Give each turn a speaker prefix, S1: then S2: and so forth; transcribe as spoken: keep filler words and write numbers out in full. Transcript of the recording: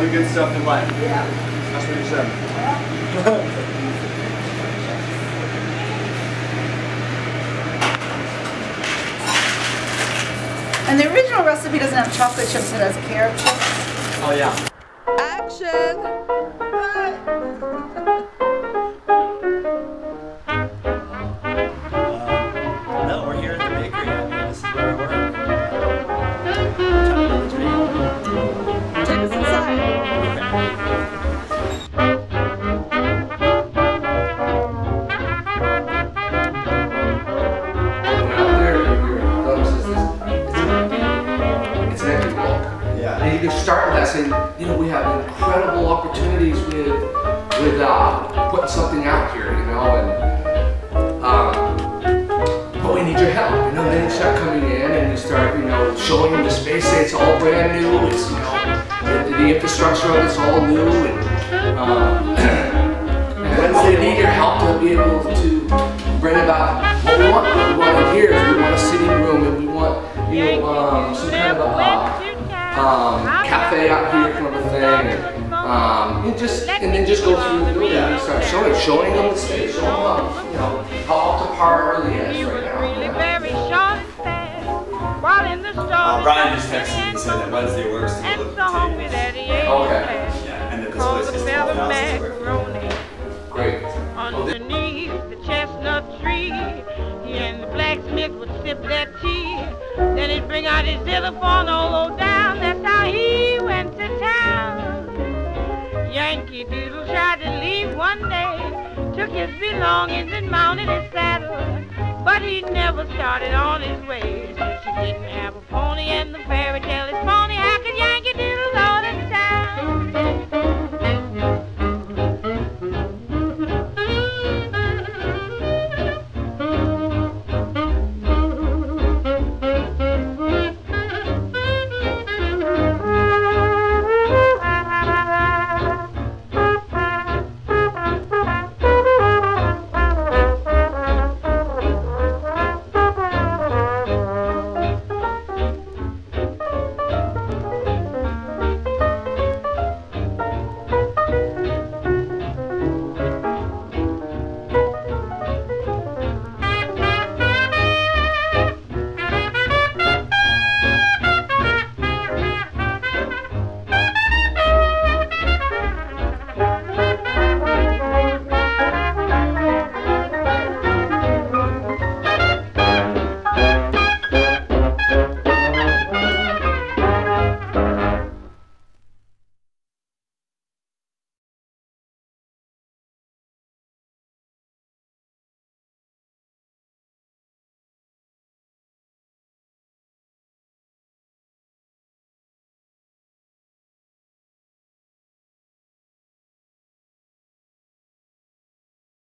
S1: the good stuff in life.
S2: Yeah.
S1: That's what you said.
S2: And the original recipe doesn't have chocolate chips, it has carrot chips.
S1: Oh yeah.
S2: Action!
S1: uh, no, we're here at the bakery. I mean, this is where I work.
S2: Take us inside.
S3: You start with that saying, you know, we have incredible opportunities with with uh, putting something out here, you know, and um, but we need your help, you know. Then you start coming in and you start, you know, showing them the space. Say it's all brand new. It's, you know, the, the infrastructure of it's all new, and um, and we need your help to be able to bring about what we want. What we want in here is we want a sitting room, and we want, you know, um, some kind of a uh, Um, cafe out here kind of a thing, and, um, and just and then just go through the building and start showing, showing them the space, showing them, you know, how up to par it really is right now.
S1: Uh, Brian just texted me and said that Wednesday works to go look at the tables.
S3: Okay.
S1: Yeah, and that this place is twelve thousand square feet.
S3: Great.
S4: Underneath the chestnut tree, he and the blacksmith would sip their tea. Then he'd bring out his telephone all low down. That's how he went to town. Yankee Doodle tried to leave one day, took his belongings and mounted his saddle, but he never started on his way since he didn't have a pony, and the fairy tale is phony. How could Yankee